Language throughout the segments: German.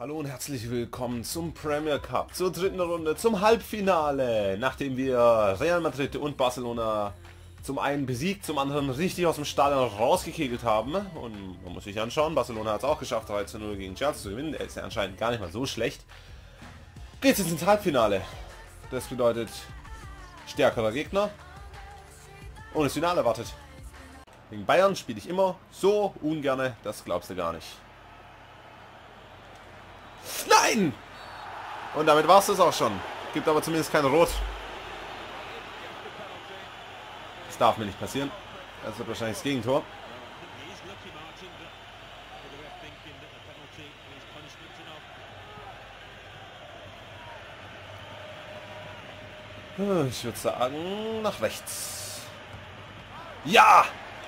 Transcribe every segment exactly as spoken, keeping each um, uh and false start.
Hallo und herzlich willkommen zum Premier Cup, zur dritten Runde, zum Halbfinale. Nachdem wir Real Madrid und Barcelona zum einen besiegt, zum anderen richtig aus dem Stadion rausgekegelt haben. Und man muss sich anschauen, Barcelona hat es auch geschafft, drei zu null gegen Chelsea zu gewinnen. Der ist ja anscheinend gar nicht mal so schlecht. Geht jetzt ins Halbfinale. Das bedeutet stärkerer Gegner. Und das Finale wartet. Gegen Bayern spiele ich immer so ungerne, das glaubst du gar nicht. Nein! Und damit war es das auch schon. Gibt aber zumindest kein Rot. Das darf mir nicht passieren. Das wird wahrscheinlich das Gegentor. Ich würde sagen, nach rechts. Ja!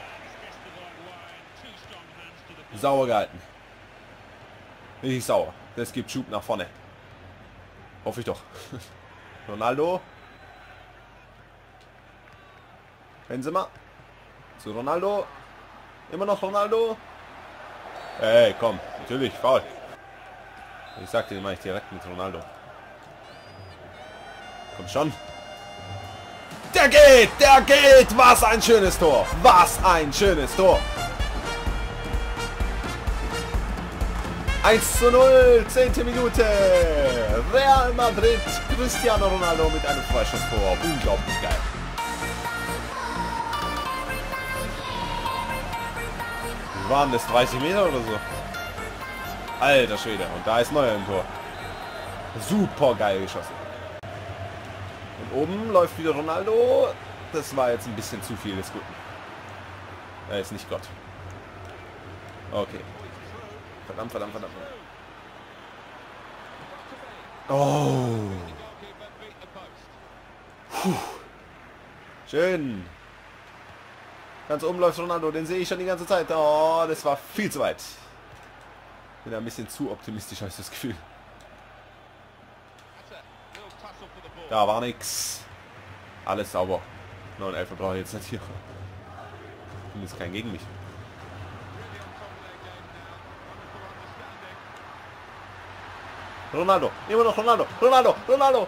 Sauer gehalten. Richtig sauer. Das gibt Schub nach vorne. Hoffe ich doch. Ronaldo. Benzema. Zu Ronaldo. Immer noch Ronaldo. Ey, komm. Natürlich, faul. Ich sagte, den mache ich direkt mit Ronaldo. Komm schon. Der geht! Der geht! Was ein schönes Tor! Was ein schönes Tor! eins zu null, zehnte Minute. Real Madrid, Cristiano Ronaldo mit einem Freischusstor. Unglaublich geil. Wie waren das? dreißig Meter oder so? Alter Schwede. Und da ist Neuer im Tor. Super geil geschossen. Und oben läuft wieder Ronaldo. Das war jetzt ein bisschen zu viel des Guten. Er ist nicht Gott. Okay. Verdammt, verdammt, verdammt. Oh. Puh. Schön. Ganz oben läuft Ronaldo, den sehe ich schon die ganze Zeit. Oh, das war viel zu weit. Bin ein bisschen zu optimistisch, habe ich das Gefühl. Da war nix. Alles sauber. neun elf brauche ich jetzt nicht hier. Und ist kein gegen mich. Ronaldo, immer noch Ronaldo, Ronaldo, Ronaldo.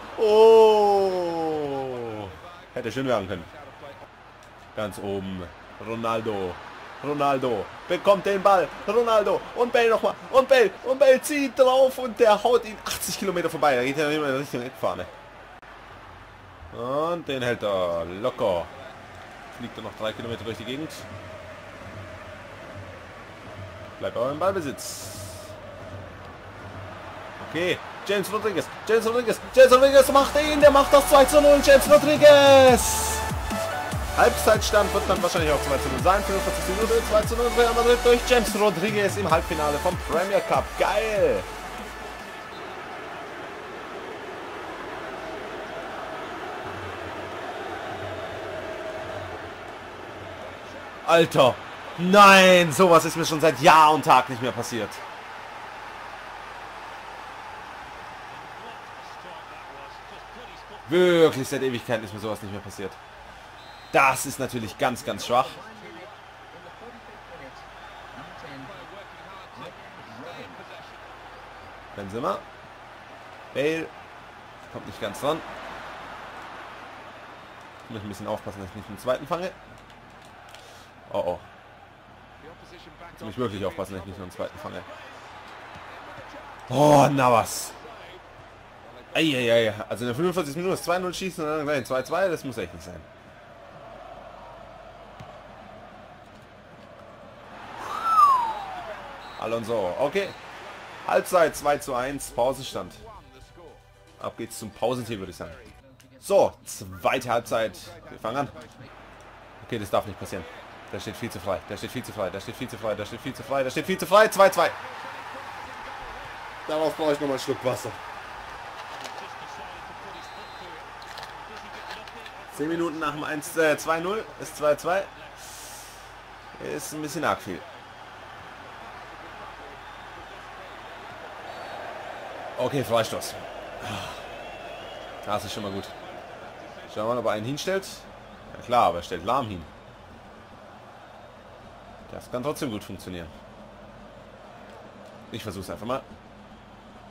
Oh, hätte schön werden können. Ganz oben, Ronaldo, Ronaldo bekommt den Ball, Ronaldo und Bale nochmal und Bale und Bale zieht drauf und der haut ihn achtzig Kilometer vorbei. Da geht er immer in Richtung Eckfahne. Und den hält er locker. Fliegt er noch drei Kilometer durch die Gegend. Bleibt aber im Ballbesitz. Okay, James Rodriguez, James Rodriguez, James Rodriguez macht ihn, der macht das zwei zu null, James Rodriguez! Halbzeitstand wird dann wahrscheinlich auch zwei zu null sein, fünfundvierzig Minuten, zwei zu null Real Madrid durch James Rodriguez im Halbfinale vom Premier Cup. Geil! Alter! Nein, sowas ist mir schon seit Jahr und Tag nicht mehr passiert. Wirklich seit Ewigkeiten ist mir sowas nicht mehr passiert. Das ist natürlich ganz, ganz schwach. Benzema. Bale. Kommt nicht ganz dran. Ich muss ein bisschen aufpassen, dass ich nicht den zweiten fange. Oh oh. Jetzt muss ich wirklich aufpassen, dass ich nicht nur den zweiten fange. Oh, na was. Eieiei, also in der fünfundvierzigsten Minute zwei null schießen und dann gleich zwei zwei, das muss echt nicht sein. Alonso, okay. Halbzeit zwei zu eins, Pausenstand. Ab geht's zum Pausentee, würde ich sagen. So, zweite Halbzeit. Wir fangen an. Okay, das darf nicht passieren. Der steht viel zu frei, der steht viel zu frei, der steht viel zu frei, der steht viel zu frei, der steht viel zu frei, zwei zwei. Darauf brauche ich noch mal einen Schluck Wasser. zehn Minuten nach dem eins, äh, zwei null ist zwei zwei. Ist ein bisschen arg viel. Okay, Freistoß. Das ist schon mal gut. Schauen wir mal, ob er einen hinstellt. Ja klar, aber er stellt Lahm hin. Das kann trotzdem gut funktionieren. Ich versuche es einfach mal.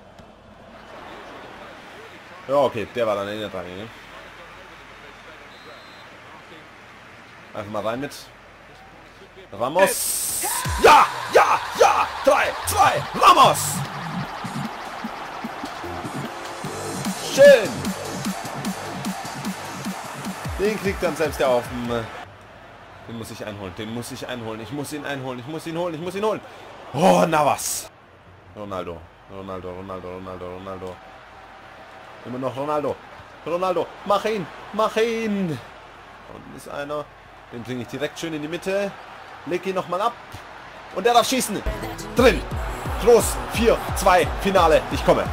Ja, okay, der war dann in der dran. Ne? Einfach mal rein mit Ramos. Ja, ja, ja! drei, zwei, Ramos! Schön! Den kriegt dann selbst der auf dem... Den muss ich einholen, den muss ich einholen. Ich muss ihn einholen, ich muss ihn holen, ich muss ihn holen. Oh, na was? Ronaldo, Ronaldo, Ronaldo, Ronaldo, Ronaldo. Immer noch Ronaldo. Ronaldo, mach ihn, mach ihn. Unten ist einer. Den bringe ich direkt schön in die Mitte. Leg ihn nochmal ab. Und er darf schießen. Drin. Los. vier, zwei, Finale. Ich komme.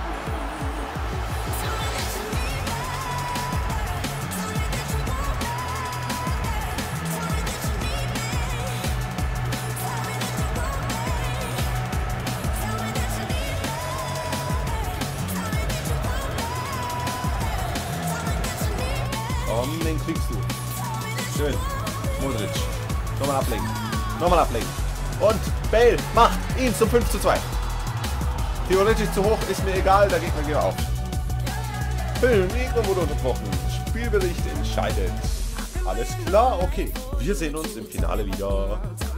Komm, den kriegst du. Schön. Modric. Nochmal ablegen. Nochmal ablegen. Und Bale macht ihn zum fünf zu zwei. Theoretisch zu hoch, ist mir egal, der Gegner geht auf. Film, Gegner wurde unterbrochen. Spielbericht entscheidet. Alles klar, okay. Wir sehen uns im Finale wieder.